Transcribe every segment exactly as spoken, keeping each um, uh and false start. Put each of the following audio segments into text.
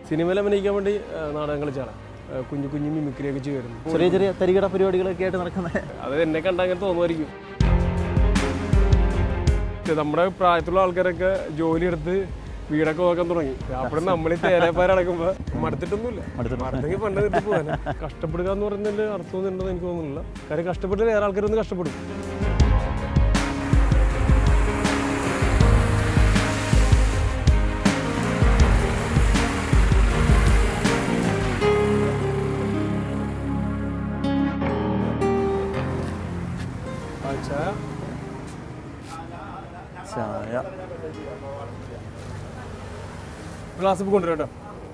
സിനിമയിൽ അഭിനയിക്കാൻ വേണ്ടി നാടകം കളിച്ചാണ്. കുഞ്ഞു കുഞ്ഞു മിമിക്രിയൊക്കെ ചെയ്യുമായിരുന്നു. ചെറിയ ചെറിയ തരികട പരിപാടികളൊക്കെ ആയിട്ട് നടക്കുന്നത് അത് എന്നെ കണ്ടങ്ങനെ തോന്നുമായിരിക്കും. നമ്മുടെ പ്രായത്തിലുള്ള ആൾക്കാരൊക്കെ ജോലി എടുത്ത് വീടൊക്കെ നോക്കാൻ തുടങ്ങി. അപ്പോൾ നമ്മൾ ഈ തേരാപ്പാരടക്കുമ്പോൾ മടുത്തിട്ടൊന്നുമില്ല. മടുത്തെങ്കിൽ പണ്ട് കിട്ടി പോകാൻ. കഷ്ടപ്പെടുക എന്ന് പറയുന്നതിൽ അർത്ഥമൊന്നും ഉണ്ടെന്ന് എനിക്ക് തോന്നുന്നില്ല. കാര്യം കഷ്ടപ്പെട്ട് വേറെ ആൾക്കാരൊന്നും കഷ്ടപ്പെടും. ചായ ഗ്ലാസ് കൊണ്ടുവരാം.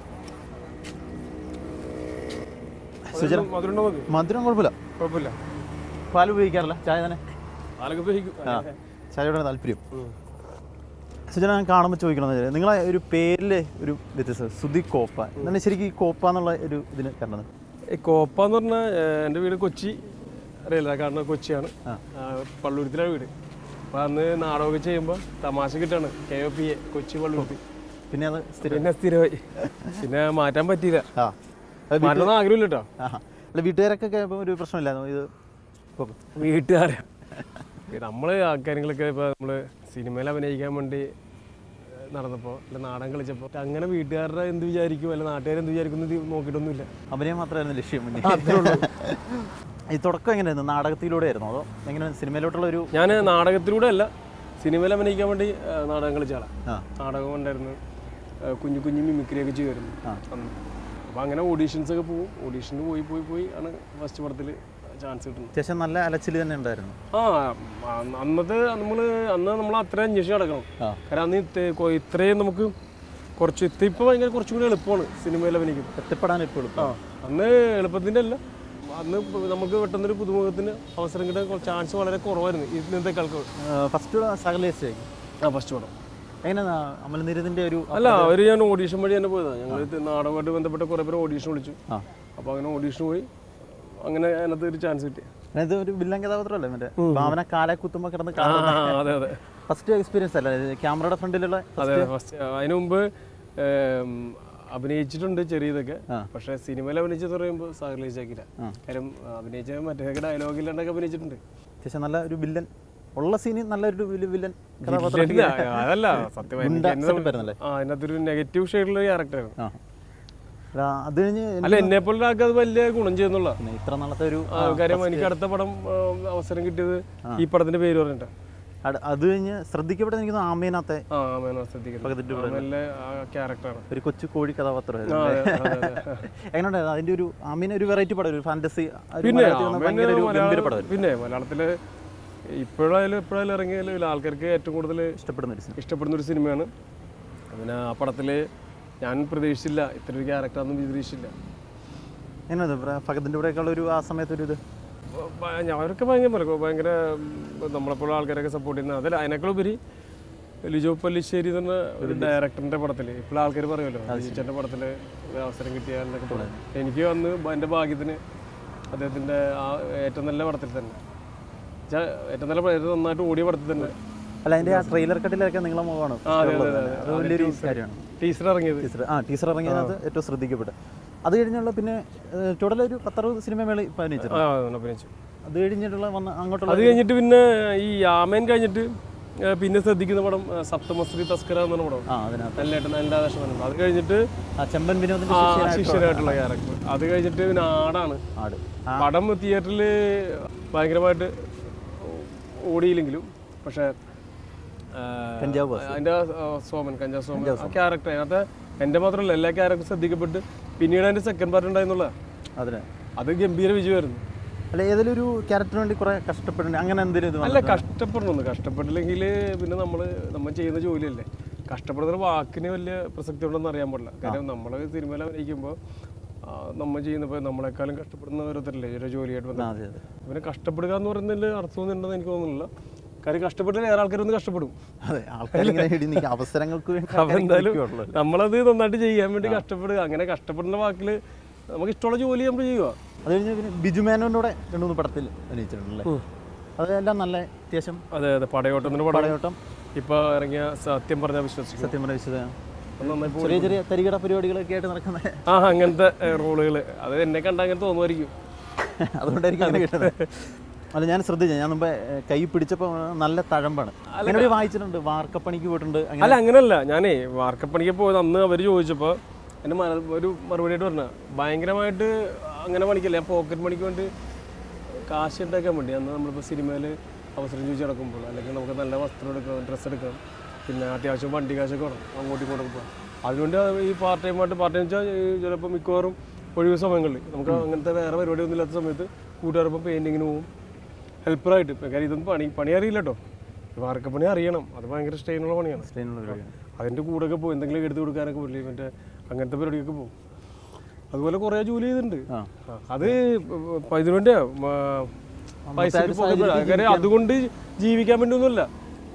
മധുരം കുഴപ്പമില്ല. കുഴപ്പമില്ല. പാൽ ഉപയോഗിക്കാറില്ല, ചായ തന്നെ. പാലൊക്കെ ഉപയോഗിക്കും. ആ, ചായയോടാണ് താല്പര്യം. സുജന, ഞാൻ കാണുമ്പോൾ ചോദിക്കണമെന്ന് വെച്ചാൽ നിങ്ങളെ ഒരു പേരിലെ ഒരു വ്യത്യസ്തത, സുധി കോപ്പ എന്താണ് ശരിക്കും ഈ കോപ്പ എന്നുള്ള ഒരു ഇതിന് കാരണം? ഈ കോപ്പ എന്ന് പറഞ്ഞാൽ എൻ്റെ വീട് കൊച്ചി അറിയില്ല, കാരണം കൊച്ചിയാണ്. പള്ളുരുത്തിലാണ് വീട്. അപ്പോൾ അന്ന് നാടകമൊക്കെ ചെയ്യുമ്പോൾ തമാശ കിട്ടാണ് K O P A Kochi Palluruthy. പിന്നെ അത് പിന്നെ സ്ഥിരമായി. പിന്നെ മാറ്റാൻ പറ്റിയില്ല. മാറ്റണമെന്ന് ആഗ്രഹമില്ല കേട്ടോ. അല്ല, വീട്ടുകാരൊക്കെ ഒരു പ്രശ്നമില്ലായിരുന്നു ഇത്? വീട്ടുകാരെ നമ്മൾ ആ കാര്യങ്ങളൊക്കെ ഇപ്പോൾ നമ്മൾ സിനിമയിൽ അഭിനയിക്കാൻ വേണ്ടി നടന്നപ്പോൾ അല്ല നാടകം കളിച്ചപ്പോൾ അങ്ങനെ വീട്ടുകാരുടെ എന്ത് വിചാരിക്കും അല്ല നാട്ടുകാർ എന്ത് വിചാരിക്കുന്നത് നോക്കിയിട്ടൊന്നുമില്ല. അഭിനയം മാത്രമായിരുന്നു ലക്ഷ്യം. ഈ തുടക്കം എങ്ങനെയായിരുന്നു? നാടകത്തിലൂടെ ആയിരുന്നു അതോ എങ്ങനെ സിനിമയിലോട്ടുള്ള ഒരു? ഞാൻ നാടകത്തിലൂടെ അല്ല, സിനിമയിൽ അഭിനയിക്കാൻ വേണ്ടി നാടകം കളിച്ച ആളാണ്. നാടകം ഉണ്ടായിരുന്നു, കുഞ്ഞു കുഞ്ഞു മിമിക്രിയൊക്കെ ചെയ്യുമായിരുന്നു അന്ന്. അപ്പോൾ അങ്ങനെ ഓഡീഷൻസ് ഒക്കെ പോകും. ഓഡീഷന് പോയി പോയി പോയി ആണ് ഫസ്റ്റ് പടത്തിൽ ചാൻസ് കിട്ടുന്നത്. അത്യാവശ്യം നല്ല അലച്ചിൽ തന്നെ ഉണ്ടായിരുന്നു. ആ, അന്നത്തെ നമ്മൾ അന്ന് നമ്മൾ അത്ര അന്വേഷിച്ച് നടക്കണം. കാരണം അന്ന് ഇത്രയും നമുക്ക് കുറച്ച് ഇപ്പോൾ ഭയങ്കര കുറച്ചും കൂടി എളുപ്പമാണ് സിനിമയിൽ അഭിനയിക്കും. എത്തിപ്പെടാൻ ഇപ്പോൾ ആ, അന്ന് എളുപ്പത്തിൻ്റെ അല്ല, അന്ന് നമുക്ക് പെട്ടെന്നൊരു പുതുമുഖത്തിന് അവസരം കിട്ടാൻ ചാൻസ് വളരെ കുറവായിരുന്നു ഇന്നത്തെ കാലത്ത്. ഫസ്റ്റ് സകലേശ് ആ ഫസ്റ്റ് പടം എങ്ങനെ അമൽനീരദിൻ്റെ ഒരു അല്ല, അവർ ഞാൻ ഓഡീഷൻ വഴി തന്നെ പോയതാണ്. ഞങ്ങൾ നാടകമായിട്ട് ബന്ധപ്പെട്ട കുറേ പേര് ഓഡീഷൻ വിളിച്ചു. അപ്പോൾ അങ്ങനെ ഓഡീഷൻ പോയി അങ്ങനെ അതിനകത്ത് ഒരു ചാൻസ് കിട്ടി. ഇത് ഒരു വില്ലൻ കഥാപാത്രമല്ലേ മറ്റേ ഭാവന കാലെ കുത്തുമ്പോൾ കിടന്ന്? അതെ അതെ, ഫസ്റ്റ് എക്സ്പീരിയൻസ് അല്ലേ ക്യാമറയുടെ ഫ്രണ്ടിലുള്ള? അതെ, ഫസ്റ്റ്. അതിന് മുമ്പ് അഭിനയിച്ചിട്ടുണ്ട് ചെറിയതൊക്കെ. പക്ഷെ സിനിമയിൽ അഭിനയിച്ചെന്ന് പറയുമ്പോൾ സാഹചര്യമാക്കില്ല. കാര്യം അഭിനയിച്ച മറ്റേ ഡയലോഗ് ഇല്ലാണ്ടൊക്കെ അഭിനയിച്ചിട്ടുണ്ട്. അത്യാവശ്യം നല്ല ഒരു വില്ലൻ ഉള്ള സീന്, നല്ലൊരു വില്ലൻ അതല്ല സത്യം. അതിനകത്തൊരു നെഗറ്റീവ് ഷെയ്ഡുള്ള ക്യാരക്ടറാണ്. അത് കഴിഞ്ഞ് അല്ല, എന്നെ പോലെ ആൾക്ക് അത് വലിയ ഗുണം ചെയ്യുന്നുള്ള ഇത്ര നാളത്തെ ഒരു കാര്യം. എനിക്ക് അടുത്ത പടം അവസരം കിട്ടിയത് ഈ പടത്തിന്റെ പേര് പറഞ്ഞിട്ട്. അത് കഴിഞ്ഞ് ശ്രദ്ധിക്കപ്പെട്ട എനിക്ക് ആമേനത്തെ ക്യാരക്ടറാണ്, ഒരു കൊച്ചു കോഴി കഥാപാത്രം. എങ്ങനെയുണ്ടായിരുന്നു അതിന്റെ ഒരു ആമീന? ഒരു വെറൈറ്റി പടം, ഒരു ഫാന്റസി. പിന്നെ മലയാളത്തില് ഇപ്പോഴായാലും എപ്പോഴായാലും ഇറങ്ങിയാലും ആൾക്കാർക്ക് ഏറ്റവും കൂടുതൽ ഇഷ്ടപ്പെടുന്ന ഇഷ്ടപ്പെടുന്ന ഒരു സിനിമയാണ്. പിന്നെ ആ പടത്തില് ഞാൻ പ്രതീക്ഷിച്ചില്ല, ഇത്ര ഒരു ക്യാരക്ടറൊന്നും പ്രതീക്ഷിച്ചില്ല. എങ്ങനെയാ ഫഹദിന്റെ കൂടെയൊക്കെയുള്ള ഒരു ആ സമയത്തൊരു ഇത്? അവരൊക്കെ ഭയങ്കര ഭയങ്കര നമ്മളെപ്പോഴുള്ള ആൾക്കാരൊക്കെ സപ്പോർട്ട് ചെയ്യുന്ന. അതല്ല, അതിനേക്കാൾ ഉപരി ലിജോ പല്ലിശ്ശേരി എന്ന ഒരു ഡയറക്ടറിന്റെ പടത്തിൽ ഇപ്പോൾ ആൾക്കാർ പറയുമല്ലോ ലിജോന്റെ പടത്തിൽ അവസരം കിട്ടിയാൽ എന്നൊക്കെ പറയാം. എനിക്ക് വന്ന് എൻ്റെ ഭാഗ്യത്തിന് അദ്ദേഹത്തിൻ്റെ ആ ഏറ്റവും നല്ല പടത്തിൽ തന്നെ, ഏറ്റവും നല്ല ഏറ്റവും നന്നായിട്ട് ഓടിയ പടത്തിൽ തന്നെ. അല്ല, അതിന്റെ ആ ട്രെയിലർ കട്ടിലൊക്കെ നിങ്ങളെ മുഖമാണ്. വലിയൊരു കാര്യമാണ് ടീച്ചർ ഇറങ്ങിയത്. ആ ടീച്ചർ ഇറങ്ങിയത് ഏറ്റവും ശ്രദ്ധിക്കപ്പെട്ടു. അത് കഴിഞ്ഞുള്ള പിന്നെ ടോട്ടൽ ഒരു പത്തറുപത് സിനിമ മേള അഭിനയിച്ചു. അത് കഴിഞ്ഞിട്ടുള്ള വന്ന അങ്ങോട്ടുള്ള അത് കഴിഞ്ഞിട്ട് പിന്നെ ഈ ആമേൻ കഴിഞ്ഞിട്ട് പിന്നെ ശ്രദ്ധിക്കുന്ന പടം സപ്തമസ്ത്രീ തസ്കര എന്ന് പറഞ്ഞ പടം. അത് കഴിഞ്ഞിട്ട് ചെമ്പൻ വിനോദിന്റെ ശിഷ്യരായിട്ടുള്ള ക്യാരക്ടർ. അത് കഴിഞ്ഞിട്ട് പിന്നെ ആടാണ്. പടം തിയേറ്ററിൽ ഭയങ്കരമായിട്ട് ഓടിയില്ലെങ്കിലും പക്ഷെ അതിന്റെ സോമൻ കഞ്ചാവ് സോമൻ ആ ക്യാരക്ടർ അതിനകത്ത് എൻ്റെ മാത്രമല്ല എല്ലാ ക്യാരക്ടറും ശ്രദ്ധിക്കപ്പെട്ട് പിന്നീട് അതിന്റെ സെക്കൻഡ് പാർട്ട് ഉണ്ടായിരുന്നുള്ള അത് ഗംഭീര വിജയമായിരുന്നു. അല്ല, ഏതെങ്കിലും ഒരു ക്യാരക്ടറിന് വേണ്ടി കുറെ കഷ്ടപ്പെടണം അങ്ങനെ എന്തെങ്കിലും? അല്ല, കഷ്ടപ്പെടണമെന്ന് കഷ്ടപ്പെട്ടില്ലെങ്കിൽ പിന്നെ നമ്മൾ നമ്മൾ ചെയ്യുന്ന ജോലിയല്ലേ. കഷ്ടപ്പെടുന്ന വാക്കിന് വലിയ പ്രസക്തി ഉണ്ടെന്ന് അറിയാൻ പാടില്ല. കാര്യം നമ്മൾ സിനിമയിൽ അഭിനയിക്കുമ്പോൾ നമ്മൾ ചെയ്യുന്നപ്പോൾ നമ്മളെക്കാളും കഷ്ടപ്പെടുന്ന ഓരോരുത്തരല്ലേ ഒരു ജോലിയായിട്ട് വന്നത്. പിന്നെ കഷ്ടപ്പെടുക എന്ന് പറയുന്നതിൽ അർത്ഥമൊന്നും ഉണ്ടെന്ന് എനിക്ക് തോന്നുന്നില്ല. കാര്യം കഷ്ടപ്പെട്ടാൽ വേറെ ആൾക്കാരൊന്നും കഷ്ടപ്പെടും. അവസരങ്ങൾക്ക് എന്തായാലും നമ്മളത് നന്നായിട്ട് ചെയ്യാൻ വേണ്ടി കഷ്ടപ്പെടുക. അങ്ങനെ കഷ്ടപ്പെടുന്ന വാക്കിൽ നമുക്ക് ഇഷ്ടമുള്ള ജോലി നമ്മൾ ചെയ്യുക. അത് കഴിഞ്ഞ് പിന്നെ ബിജു മേനോനോടെ രണ്ട് മൂന്ന് പടത്തിൽ അഭിനയിച്ചിട്ടുണ്ടല്ലേ? അതെല്ലാം നല്ല അത്യാവശ്യം. അതെ അതെ, പടയോട്ടത്തിന് പടയോട്ടം ഇപ്പൊ ഇറങ്ങിയ സത്യം പറഞ്ഞ വിശ്വസിക്കും. സത്യം പറഞ്ഞ വിശ്വസിക്കാം. അപ്പം നന്നായി ചെറിയ ചെറിയ തരികട പരിപാടികളൊക്കെ ആയിട്ട് നടക്കുന്ന ആ അങ്ങനത്തെ റോളുകൾ അത് എന്നെ കണ്ടാൽ അങ്ങനെ തോന്നുമായിരിക്കും. അതുകൊണ്ടായിരിക്കും അങ്ങനെ കിട്ടുന്നത്. അല്ല ഞാൻ ശ്രദ്ധിച്ചു, ഞാൻ മുമ്പേ കൈ പിടിച്ചപ്പോൾ നല്ല തഴമ്പാണ്. അങ്ങനെ വായിച്ചിട്ടുണ്ട്, വാർക്കപ്പണിക്ക് പോയിട്ടുണ്ട്. അല്ല അങ്ങനെയല്ല, ഞാനേ വാർക്കപ്പണിക്ക് പോയത് അന്ന് അവർ ചോദിച്ചപ്പോൾ എൻ്റെ ഒരു മറുപടിയായിട്ട് പറഞ്ഞാൽ ഭയങ്കരമായിട്ട് അങ്ങനെ പണിക്കല്ല, ഞാൻ പോക്കറ്റ് മണിക്ക് വേണ്ടി കാശ് ഉണ്ടാക്കാൻ വേണ്ടി. അന്ന് നമ്മളിപ്പോൾ സിനിമയിൽ അവസരം ചോദിച്ച് നടക്കുമ്പോൾ അല്ലെങ്കിൽ നമുക്ക് നല്ല വസ്ത്രം എടുക്കണം, ഡ്രസ്സ് എടുക്കണം, പിന്നെ അത്യാവശ്യം വണ്ടി കാശൊക്കെ വേണം, അങ്ങോട്ടും ഇങ്ങോട്ടും പോകാം. അതുകൊണ്ട് ഈ പാർട്ട് ടൈമായിട്ട് പാർട്ട് ടൈം വെച്ചാൽ ചിലപ്പോൾ മിക്കവാറും ഒഴിവ് സമയങ്ങളിൽ നമുക്ക് അങ്ങനത്തെ വേറെ പരിപാടിയൊന്നും ഇല്ലാത്ത സമയത്ത് കൂട്ടുകാരൊപ്പം പെയിൻറ്റിങ്ങിന് പോകും ഹെൽപ്പറായിട്ട്. ഇപ്പം കാര്യം ഇതൊന്നും പണി പണി അറിയില്ല കേട്ടോ, വാർക്കപ്പണി അറിയണം, അത് ഭയങ്കര സ്ട്രെയിനുള്ള പണിയാണ്. അതിൻ്റെ കൂടെയൊക്കെ പോകും, എന്തെങ്കിലും എടുത്ത് കൊടുക്കാനൊക്കെ പറ്റില്ല, മറ്റേ അങ്ങനത്തെ പരിപാടിയൊക്കെ പോകും. അതുപോലെ കുറേ ജോലി ചെയ്തിട്ടുണ്ട്. അത് ഇതിനു വേണ്ടിയാ പൈസ അതുകൊണ്ട് ജീവിക്കാൻ വേണ്ടി ഒന്നുമില്ല,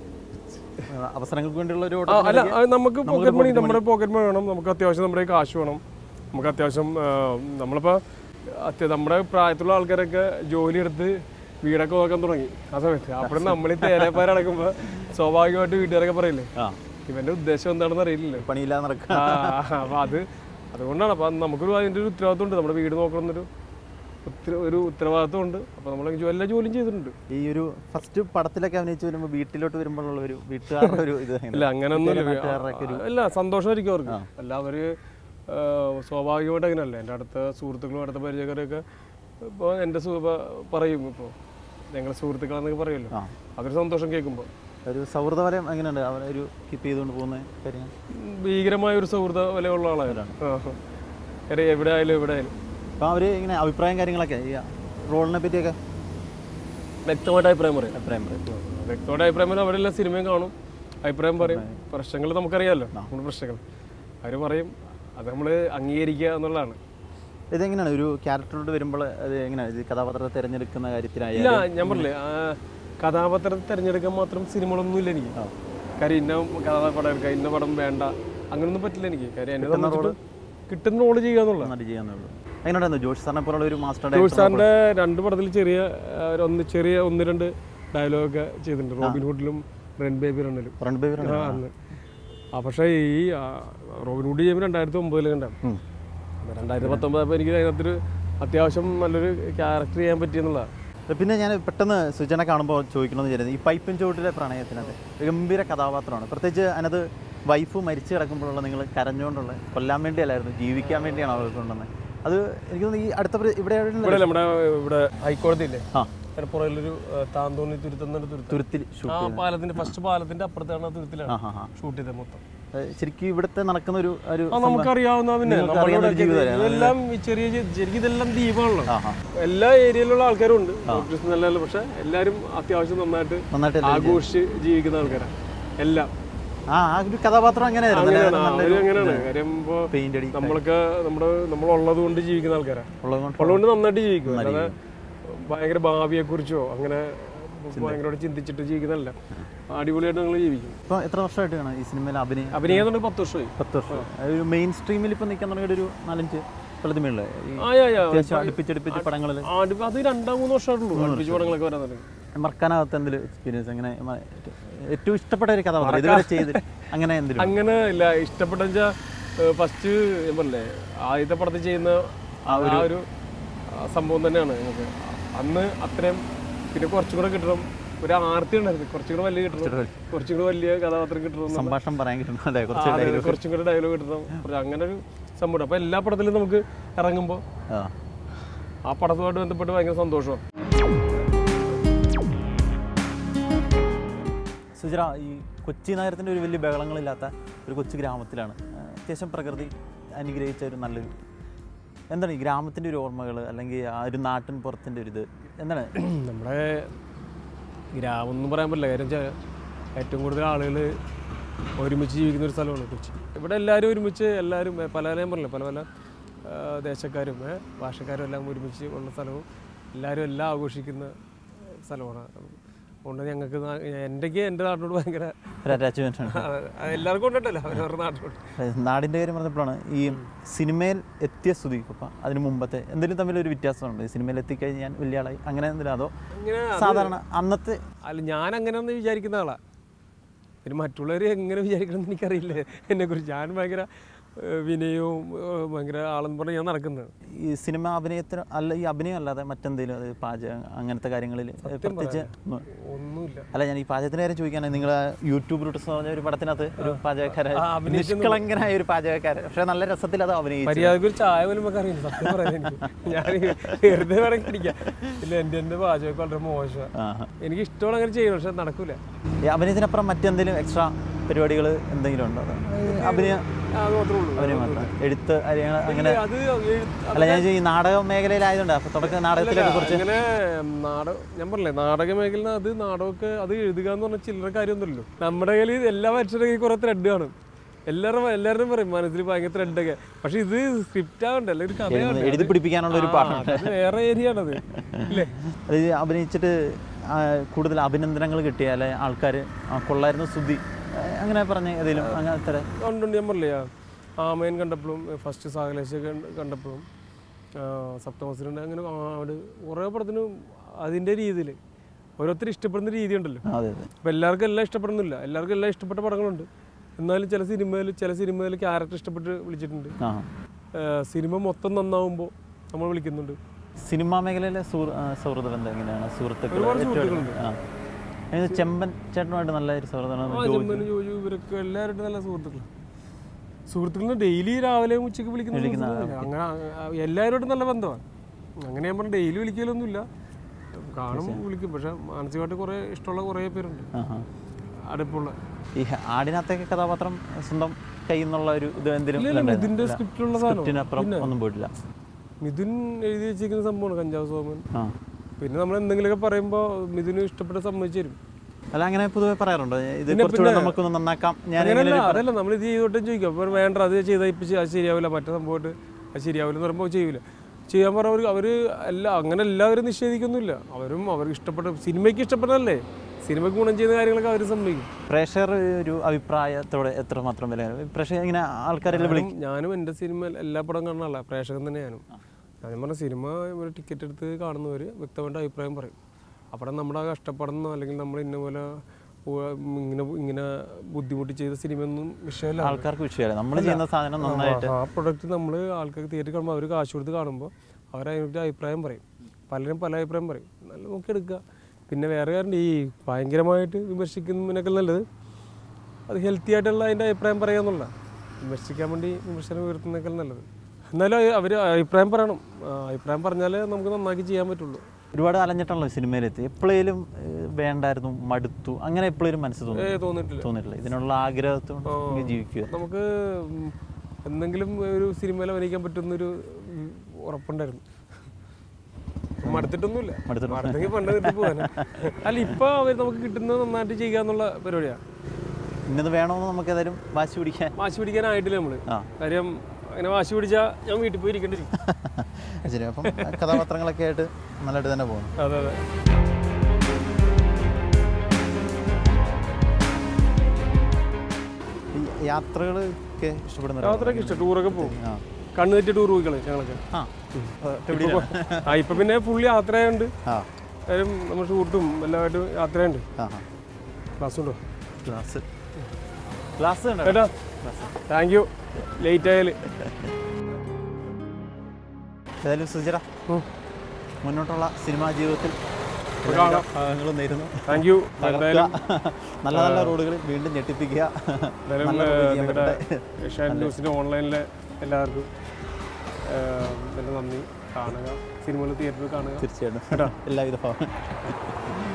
അവസരങ്ങൾക്ക് വേണ്ടിയുള്ള ഒരു അല്ല. നമുക്ക് പോക്കറ്റ് മണി, നമ്മുടെ പോക്കറ്റ് മണി വേണം, നമുക്ക് അത്യാവശ്യം നമ്മുടെ കാശ് വേണം, നമുക്ക് അത്യാവശ്യം നമ്മളിപ്പോൾ അത്യ നമ്മുടെ പ്രായത്തിലുള്ള ആൾക്കാരൊക്കെ ജോലി എടുത്ത് വീടൊക്കെ നോക്കാൻ തുടങ്ങി ആ സമയത്ത്. അപ്പോൾ നമ്മൾ ഈ തേരപ്പാര അടക്കുമ്പോൾ സ്വാഭാവികമായിട്ട് വീട്ടുകാരൊക്കെ പറയില്ലേ ഇവന്റെ ഉദ്ദേശം എന്താണെന്ന് അറിയില്ലല്ലോ, പണിയില്ലാതെ നടക്കുക. അപ്പോൾ അത് അതുകൊണ്ടാണ്. അപ്പം നമുക്കൊരു അതിൻ്റെ ഒരു ഉത്തരവാദിത്വം ഉണ്ട്, നമ്മുടെ വീട് നോക്കണമെന്നൊരു ഒരു ഉത്തരവാദിത്വം ഉണ്ട്. അപ്പോൾ നമ്മൾ എല്ലാ ജോലിയും ചെയ്തിട്ടുണ്ട്. ഈ ഒരു ഫസ്റ്റ് പടത്തിലൊക്കെ അഭിനയിച്ച് വരുമ്പോൾ വീട്ടിലോട്ട് വരുമ്പോഴുള്ള ഒരു വീട്ടുകാരുടെ ഒരു ഇത് ഇല്ല, അങ്ങനെയൊന്നും ഇല്ല, സന്തോഷമായിരിക്കും അവർക്ക്. അല്ല അവർ സ്വാഭാവികമായിട്ട് അങ്ങനെയല്ല. എൻ്റെ അടുത്ത സുഹൃത്തുക്കളും അടുത്ത പരിചയക്കാരൊക്കെ ഇപ്പോൾ എൻ്റെ പറയും, ഇപ്പോൾ ഞങ്ങളുടെ സുഹൃത്തുക്കളെന്നൊക്കെ പറയുമല്ലോ, അതൊരു സന്തോഷം കേൾക്കുമ്പോൾ. ഒരു സൗഹൃദ വലയം എങ്ങനെയുണ്ട് അവർ ഒരു കീപ്പ് ചെയ്തുകൊണ്ട് പോകുന്ന കാര്യങ്ങൾ? ഭീകരമായ ഒരു സൗഹൃദ വലയമുള്ള ആളാണ് എവിടെ ആയാലും എവിടെ ആയാലും. അപ്പോൾ അവർ ഇങ്ങനെ അഭിപ്രായം കാര്യങ്ങളൊക്കെ ഈ റോളിനെ പറ്റിയൊക്കെ വ്യക്തമായിട്ട് അഭിപ്രായം പറയും. അഭിപ്രായം പറയും വ്യക്തമായിട്ട് അഭിപ്രായം പറയും. അവരെല്ലാം സിനിമയും കാണും, അഭിപ്രായം പറയും. പ്രശ്നങ്ങൾ നമുക്കറിയാമല്ലോ, നമ്മുടെ പ്രശ്നങ്ങൾ അവർ പറയും, അത് നമ്മൾ അംഗീകരിക്കുക എന്നുള്ളതാണ്. ഇതെങ്ങനെയാണ് ഒരു ക്യാരക്ടറോട് വരുമ്പോൾ അത് എങ്ങനെയാണ് ഇത് കഥാപാത്രത്തെ തിരഞ്ഞെടുക്കുന്ന കാര്യത്തിലായി? ഇല്ല, ഞാൻ പറഞ്ഞില്ലേ കഥാപാത്രത്തെ തിരഞ്ഞെടുക്കാൻ മാത്രം സിനിമകളൊന്നും ഇല്ല എനിക്ക്. കാര്യം ഇന്ന കഥാപാത്രം എടുക്കുക, ഇന്ന പടം വേണ്ട, അങ്ങനൊന്നും പറ്റില്ല എനിക്ക്. കാര്യം എന്നെ സംബന്ധിച്ചിട്ട് കിട്ടുന്ന റോള് ചെയ്യുക എന്നുള്ളത്. എങ്ങനെയുണ്ടായിരുന്നു ജോഷ് സാറിനെ പോലുള്ള ഒരു മാസ്റ്റർ? ജോഷ് സാറിൻ്റെ രണ്ട് പടത്തിൽ ചെറിയ ഒന്ന് ചെറിയ ഒന്ന് രണ്ട് ഡയലോഗൊക്കെ ചെയ്തിട്ടുണ്ട്, റോബിൻ ഹുഡിലും റൺ ബേബി റണ്ണിലും. റൺ ബേബി റൺ അന്ന് ആ പക്ഷേ ഈ റോബിൻ ഹുഡ് ചെയ്യുമ്പോൾ രണ്ടായിരത്തി ഒമ്പതിൽ കണ്ടാണ്. രണ്ടായിരത്തി പത്തൊമ്പതായപ്പോൾ എനിക്ക് അതിനകത്തൊരു അത്യാവശ്യം നല്ലൊരു ക്യാരക്ടർ ചെയ്യാൻ പറ്റിയെന്നുള്ളതാണ്. പിന്നെ ഞാൻ പെട്ടെന്ന് സുജനെ കാണുമ്പോൾ ചോദിക്കണമെന്ന് വിചാരിച്ചു, ഈ പൈപ്പിൻ ചുവട്ടിലെ പ്രണയത്തിനകത്ത് ഗംഭീര കഥാപാത്രമാണ്. പ്രത്യേകിച്ച് അതിനകത്ത് വൈഫ് മരിച്ചു കിടക്കുമ്പോഴുള്ള നിങ്ങൾ കരഞ്ഞുകൊണ്ടുള്ള കൊല്ലാൻ വേണ്ടിയല്ലായിരുന്നു, ജീവിക്കാൻ വേണ്ടിയാണ് അവർക്ക് കൊണ്ടുവന്നത്. അത് എനിക്ക് തോന്നുന്നു ഈ അടുത്ത ഇവിടെ ഇവിടെ നമ്മുടെ ഇവിടെ ഹൈക്കോടതി ഇല്ലേ, പുറകിലൊരു താന്തോന്നി തുരുത്തുന്ന തുരുത്തിൽ പാലത്തിന്റെ ഫസ്റ്റ് പാലത്തിന്റെ അപ്പുറത്താണ് തുരുത്തിലാണ് ഷൂട്ട് ചെയ്തത് മൊത്തം. ശരിക്കും ഇവിടുത്തെ നടക്കുന്ന ഒരു നമുക്കറിയാവുന്ന ഇതെല്ലാം ചെറിയ ശരിക്കും ഇതെല്ലാം ദ്വീപാണല്ലോ. എല്ലാ ഏരിയയിലുള്ള ആൾക്കാരും ഉണ്ട്, നല്ല, പക്ഷെ എല്ലാവരും അത്യാവശ്യം നന്നായിട്ട് നന്നായിട്ട് ആഘോഷിച്ച് ജീവിക്കുന്ന ആൾക്കാരാണ് എല്ലാം. ആ ഒരു കഥാപാത്രം അങ്ങനെയാണ്. കാര്യം ഇപ്പോ നമ്മളൊക്കെ നമ്മുടെ നമ്മളുള്ളത് കൊണ്ട് ജീവിക്കുന്ന ആൾക്കാരാണ്, ഉള്ളതുകൊണ്ട് നന്നായിട്ട് ജീവിക്കും. അല്ലാതെ ഭയങ്കര ഭാവിയെ കുറിച്ചോ അങ്ങനെ ഭയങ്കരമായിട്ട് ചിന്തിച്ചിട്ട് ജീവിക്കുന്നതല്ല, അടിപൊളിയായിട്ട് നിങ്ങൾ ജീവിക്കും. ഇപ്പൊ എത്ര വർഷമായിട്ടാണ് ഈ സിനിമയിൽ അഭിനയം അഭിനയിക്കാൻ? പത്ത് വർഷമായി. പത്ത് വർഷം ഒരു മെയിൻ സ്ട്രീമിൽ ഇപ്പൊ നിൽക്കാൻ തുടങ്ങിയ ഒരു നാലഞ്ച് കൊല്ലത്തിമേളില് അടുപ്പിച്ചടുപ്പിച്ച് പടങ്ങളിൽ അത് രണ്ടാം മൂന്ന് വർഷമായിട്ടുള്ളൂ അടുപ്പിച്ച് പടങ്ങളൊക്കെ വരാൻ തുടങ്ങി. മറക്കാനാവാത്ത എന്തെങ്കിലും എക്സ്പീരിയൻസ്, അങ്ങനെ ഏറ്റവും ഇഷ്ടപ്പെട്ട ഒരു കഥാപാത്രം ഇതുവരെ ചെയ്ത് അങ്ങനെ എന്തെങ്കിലും? അങ്ങനെ ഇല്ല, ഇഷ്ടപ്പെട്ട വെച്ചാൽ ഫസ്റ്റ് ഞാൻ പറഞ്ഞില്ലേ ആദ്യത്തെ പടത്തിൽ ചെയ്യുന്ന ആ ഒരു സംഭവം തന്നെയാണ് നമുക്ക് അന്ന് അത്രയും. പിന്നെ കുറച്ചും കൂടെ കിട്ടണം, ഒരു ആർത്തി ഉണ്ടായിരുന്നു, കുറച്ചും കൂടെ വലിയ കിട്ടണം, കുറച്ചും കൂടെ വലിയ കഥാപാത്രം കിട്ടണം, സംഭാഷണം പറയാൻ കിട്ടണം, കുറച്ചും കൂടെ ഡയലോഗ് കിട്ടണം, അങ്ങനെ ഒരു സംഭവം. അപ്പോൾ എല്ലാ പടത്തിലും നമുക്ക് ഇറങ്ങുമ്പോൾ ആ പടത്തുമായിട്ട് ബന്ധപ്പെട്ട് ഭയങ്കര സന്തോഷമാണ്. സുജറ, ഈ കൊച്ചി നഗരത്തിൻ്റെ ഒരു വലിയ ബഹളങ്ങളില്ലാത്ത ഒരു കൊച്ചു ഗ്രാമത്തിലാണ്, അത്യാവശ്യം പ്രകൃതി അനുഗ്രഹിച്ച ഒരു നല്ലൊരു എന്താണ് ഈ ഗ്രാമത്തിൻ്റെ ഒരു ഓർമ്മകൾ, അല്ലെങ്കിൽ ആ ഒരു നാട്ടിൻ പുറത്തിൻ്റെ ഒരു ഇത് എന്താണ്? നമ്മുടെ ഗ്രാമം ഒന്നും പറയാൻ പറ്റില്ല, കാര്യം വെച്ചാൽ ഏറ്റവും കൂടുതൽ ആളുകൾ ഒരുമിച്ച് ജീവിക്കുന്ന ഒരു സ്ഥലമാണ് കൊച്ചി. ഇവിടെ എല്ലാവരും ഒരുമിച്ച്, എല്ലാവരും പല പല ഞാൻ പറഞ്ഞില്ല പല പല ദേശക്കാരും ഭാഷക്കാരും എല്ലാം ഒരുമിച്ച് ഉള്ള സ്ഥലവും എല്ലാവരും എല്ലാം ആഘോഷിക്കുന്ന സ്ഥലമാണ്. അതുകൊണ്ട് ഞങ്ങൾക്ക് എൻ്റെക്ക് എൻ്റെ നാട്ടിനോട് ഭയങ്കര അറ്റാച്ച്മെൻ്റ് ആണ്. എല്ലാവർക്കും ഉണ്ടല്ലോ അവരവരുടെ നാട്ടിലോട്ട്. നാടിൻ്റെ കാര്യം പറഞ്ഞപ്പോഴാണ് ഈ സിനിമയിൽ എത്തിയ സ്തുതി അപ്പം അതിന് മുമ്പത്തെ എന്തെങ്കിലും തമ്മിലൊരു വ്യത്യാസമുണ്ട്? സിനിമയിൽ എത്തിക്കഴിഞ്ഞ് ഞാൻ വലിയ ആളായി അങ്ങനെ എന്തെങ്കിലും, അതോ സാധാരണ അന്നത്തെ? അല്ല, ഞാൻ അങ്ങനെയൊന്നും വിചാരിക്കുന്ന ആളാണ്. പിന്നെ മറ്റുള്ളവർ എങ്ങനെ വിചാരിക്കണമെന്ന് എനിക്കറിയില്ല എന്നെക്കുറിച്ച്. ഞാൻ ഭയങ്കര വിനയവും ഭയങ്കര ആളെന്ന് പറഞ്ഞാൽ ഞാൻ നടക്കുന്നത്. ഈ സിനിമ അഭിനയത്തിന് അല്ല, ഈ അഭിനയം അല്ലാതെ മറ്റെന്തെങ്കിലും അത് പാചകം അങ്ങനത്തെ കാര്യങ്ങളിൽ പ്രത്യേകിച്ച് ഒന്നുമില്ല. അല്ല, ഞാൻ ഈ പാചകത്തിൻ്റെ കാര്യം ചോദിക്കുകയാണെങ്കിൽ നിങ്ങൾ യൂട്യൂബ് റൂട്ട്സ് പറഞ്ഞ ഒരു പടത്തിനകത്ത് ഒരു പാചകക്കാരൻ, നിഷ്കളങ്കനായ ഒരു പാചകക്കാരൻ, പക്ഷെ നല്ല രസത്തിൽ അത് അഭിനയിച്ചു. മര്യാദക്ക് ഒരു ചായ പോലും നമുക്ക് അറിയില്ല സത്യം പറയാൻ. എനിക്ക് ഞാൻ വെറുതെ വേണമെങ്കിൽ പിടിക്കാം. ഇല്ല, എൻ്റെ എൻ്റെ പാചകമൊക്കെ വളരെ മോശമാണ്. എനിക്ക് ഇഷ്ടമുള്ള അങ്ങനെ ചെയ്യണം, പക്ഷെ നടക്കൂല. ഈ അഭിനയത്തിനപ്പുറം മറ്റെന്തെങ്കിലും എക്സ്ട്രാ പരിപാടികൾ എന്തെങ്കിലും ഉണ്ടോ? അഭിനയം അഭിനയം മാത്രം, എഴുത്ത് അങ്ങനെ? അല്ല, ഞാൻ ഈ നാടക മേഖലയിലായതുകൊണ്ട് അപ്പൊ തുടക്കം നാടകത്തിലൊക്കെ കുറച്ച് അങ്ങനെ നാടകം ഞാൻ പറഞ്ഞില്ലേ, നാടക മേഖല അത് നാടകമൊക്കെ അത് എഴുതുക എന്ന് പറഞ്ഞാൽ ചില്ലറ കാര്യമൊന്നുമല്ലോ. നമ്മുടെ കയ്യിൽ എല്ലാ മനുഷ്യരുടെ കയ്യിൽ കുറെ ത്രെഡ് കാണും. എല്ലാവരും എല്ലാവരും പറയും മനസ്സിൽ ഭയങ്കര ത്രെഡൊക്കെ, പക്ഷെ ഇത് സ്ക്രിപ്റ്റ് ആവണ്ടേ, അല്ലെങ്കിൽ ഒരു കഥയാണ് എഴുതി പിടിപ്പിക്കാനുള്ള ഒരു പാട്ടുണ്ട്. വേറെ ഏരിയ ആണത് അല്ലേ? അത് അഭിനയിച്ചിട്ട് കൂടുതൽ അഭിനന്ദനങ്ങൾ കിട്ടിയാൽ ആൾക്കാർ കൊള്ളായിരുന്നു, സ്തുതി അങ്ങനെ പറഞ്ഞ ഏതെങ്കിലും അങ്ങനത്തെ കണ്ടുണ്ട്? ഞാൻ പറഞ്ഞില്ലേ, ആമയൻ കണ്ടപ്പോഴും ഫസ്റ്റ് സാഹലേശ കണ്ടപ്പോഴും സപ്തമസിലുണ്ട്, അങ്ങനെ അവിടെ കുറേ പടത്തിന് അതിൻ്റെ രീതിയിൽ ഓരോരുത്തർ ഇഷ്ടപ്പെടുന്ന രീതി ഉണ്ടല്ലോ. അപ്പം എല്ലാവർക്കും എല്ലാം ഇഷ്ടപ്പെടുന്നില്ല, എല്ലാവർക്കും എല്ലാം ഇഷ്ടപ്പെട്ട പടങ്ങളുണ്ട്. എന്നാലും ചില സിനിമയിൽ ചില സിനിമയിൽ ക്യാരക്ടർ ഇഷ്ടപ്പെട്ട് വിളിച്ചിട്ടുണ്ട്. സിനിമ മൊത്തം നന്നാവുമ്പോൾ നമ്മൾ വിളിക്കുന്നുണ്ട്. സിനിമാ മേഖലയിലെ സൗഹൃദ ബന്ധം എങ്ങനെയാണ്? സുഹൃത്തുക്കൾ ചെമ്പൻ ചേട്ടനുമായിട്ട് നല്ല ചെമ്പൻ ജോജു ഇവരൊക്കെ എല്ലാവരും നല്ല സുഹൃത്തുക്കൾ സുഹൃത്തുക്കളെ ഡെയിലി രാവിലെ ഉച്ചയ്ക്ക് വിളിക്കുന്ന അങ്ങനെ എല്ലാവരോടും നല്ല ബന്ധമാണ്. അങ്ങനെ ഞാൻ പറഞ്ഞ ഡെയിലി വിളിക്കലൊന്നുമില്ല, കാണും വിളിക്കും. പക്ഷെ മാനസികമായിട്ട് കുറേ ഇഷ്ടമുള്ള കുറേ പേരുണ്ട് അടുപ്പുള്ള. ഈ ആടിനകത്തേക്ക് കഥാപാത്രം സ്വന്തം കയ്യിൽ നിന്നുള്ള ഒരു ഇത് എന്തെങ്കിലും ഇതിന്റെ സ്ക്രിപ്റ്റിലുള്ളതാണ്, ഒന്നും പോയിട്ടില്ല. മിഥുൻ എഴുതി വെച്ചിരിക്കുന്ന സംഭവമാണ് കഞ്ചാവ് സോമൻ. പിന്നെ നമ്മൾ എന്തെങ്കിലുമൊക്കെ പറയുമ്പോൾ മിഥുന് ഇഷ്ടപ്പെട്ട് സമ്മതിച്ചു തരും. അല്ല, അങ്ങനെ പൊതുവെ പറയാറുണ്ടോ ഇത് നമുക്കൊന്ന് നന്നാക്കാം? അതല്ല, നമ്മൾ ഇത് ചെയ്തോട്ടും ചോദിക്കാം. അപ്പോൾ വേണ്ട അത് ചെയ്താൽ ഇപ്പം അത് ശരിയാവില്ല, മറ്റേ സംഭവമായിട്ട് അത് ശരിയാവില്ല എന്ന് പറയുമ്പോൾ ചെയ്യില്ല. ചെയ്യാൻ പറഞ്ഞവർ അവർ എല്ലാ അങ്ങനെ എല്ലാവരും നിഷേധിക്കൊന്നുമില്ല. അവരും അവർക്ക് ഇഷ്ടപ്പെട്ട സിനിമയ്ക്ക് ഇഷ്ടപ്പെട്ടതല്ലേ, സിനിമയ്ക്ക് ഗുണം ചെയ്യുന്ന കാര്യങ്ങളൊക്കെ അവർ സമ്മതിക്കും. പ്രേക്ഷകർ ഒരു അഭിപ്രായത്തോടെ എത്രമാത്രം വില പ്രേക്ഷകർ ഇങ്ങനെ ആൾക്കാരെല്ലാം വിളിക്കും? ഞാനും എൻ്റെ സിനിമ എല്ലാ പടം കാണാനല്ല, പ്രേക്ഷകൻ തന്നെ ഞാനും. ഞാൻ പറഞ്ഞ സിനിമ ഒരു ടിക്കറ്റ് എടുത്ത് കാണുന്നവർ വ്യക്തമായിട്ട് അഭിപ്രായം പറയും. അവിടെ നമ്മുടെ കഷ്ടപ്പെടുന്നോ അല്ലെങ്കിൽ നമ്മൾ ഇന്ന പോലെ ഇങ്ങനെ ഇങ്ങനെ ബുദ്ധിമുട്ടി ചെയ്ത സിനിമയൊന്നും വിഷയമല്ല, ആൾക്കാർക്ക് വിഷയമല്ല. നമ്മൾ ചെയ്യുന്ന സാധനം നന്നായിട്ട് ആ പ്രൊഡക്റ്റ് നമ്മൾ ആൾക്കാർക്ക് തിയേറ്ററിൽ കാണുമ്പോൾ അവർ കാശ് കൊടുത്ത് കാണുമ്പോൾ അവരതിനൊരു അഭിപ്രായം പറയും. പലരും പല അഭിപ്രായം പറയും. നല്ല നോക്കിയെടുക്കുക. പിന്നെ വേറെ കാര്യം, ഈ ഭയങ്കരമായിട്ട് വിമർശിക്കുന്നതിനേക്കാൾ നല്ലത് അത് ഹെൽത്തി ആയിട്ടുള്ള അതിൻ്റെ അഭിപ്രായം പറയുക എന്നുള്ള. വിമർശിക്കാൻ വേണ്ടി വിമർശനം ഉയർത്തുന്നതിനേക്കാൾ നല്ലത്. എന്നാലും അവർ അഭിപ്രായം പറയണം. അഭിപ്രായം പറഞ്ഞാലേ നമുക്ക് നന്നാക്കി ചെയ്യാൻ പറ്റുള്ളൂ. ഒരുപാട് അലഞ്ഞിട്ടുള്ള സിനിമയിലെത്തി എപ്പോഴേലും വേണ്ടായിരുന്നു, മടുത്തു, അങ്ങനെ എപ്പോഴും മനസ്സ് തോന്നിയിട്ടില്ല തോന്നിയിട്ടില്ല ഇതിനുള്ള ആഗ്രഹത്തോടെ ജീവിക്കുക. നമുക്ക് എന്തെങ്കിലും ഒരു സിനിമയിൽ അഭിനയിക്കാൻ പറ്റുന്നൊരു ഉറപ്പുണ്ടായിരുന്നു. മടുത്തിട്ടൊന്നുമില്ല, മടുത്തെങ്കിൽ പണ്ട് കിട്ടി പോകാൻ. അല്ല, ഇപ്പോൾ അവർ നമുക്ക് കിട്ടുന്നത് നന്നായിട്ട് ചെയ്യുക എന്നുള്ള പരിപാടിയാണ്. ഇന്നത് വേണമെന്ന് നമുക്ക് ഏതായാലും വാശി പിടിക്കാൻ വാശി പിടിക്കാനായിട്ടില്ല നമ്മൾ. കാര്യം അങ്ങനെ വാശി പിടിച്ചാൽ ഞാൻ വീട്ടിൽ പോയി ഇരിക്കേണ്ടി വരും. ശരി, അപ്പം കഥാപാത്രങ്ങളൊക്കെ ആയിട്ട് നല്ലതായിട്ട് തന്നെ പോകുന്നു. അതെ അതെ. യാത്രകളൊക്കെ ഇഷ്ടപ്പെടുന്ന യാത്രയൊക്കെ ഇഷ്ടം, ടൂറൊക്കെ പോകും. കണ്ണു തെറ്റിയ ടൂർ പോയിക്കളെ ഞങ്ങളൊക്കെ. ആ ഇപ്പൊ പിന്നെ ഫുൾ യാത്രയുണ്ട്, കാര്യം നമ്മൾ ഷൂട്ടും എല്ലാമായിട്ട് യാത്രയുണ്ട്. ക്ലാസ് ഉണ്ടോ? ക്ലാസ് ക്ലാസ് കേട്ടോ. Thank you. ലേറ്റ് ആയാൽ ഏതായാലും സുചിറ മുന്നോട്ടുള്ള സിനിമാ ജീവിതത്തിൽ നേരുന്നു. Thank you. നല്ല നല്ല റോഡുകളിൽ വീണ്ടും ഞെട്ടിപ്പിക്കുക. ഏഷ്യാനെറ്റ് ന്യൂസിൻ്റെ ഓൺലൈനിലെ എല്ലാവർക്കും നല്ല നന്ദി. കാണുക, സിനിമകൾ തിയേറ്ററിൽ കാണുക. തീർച്ചയായിട്ടും എല്ലാവിധ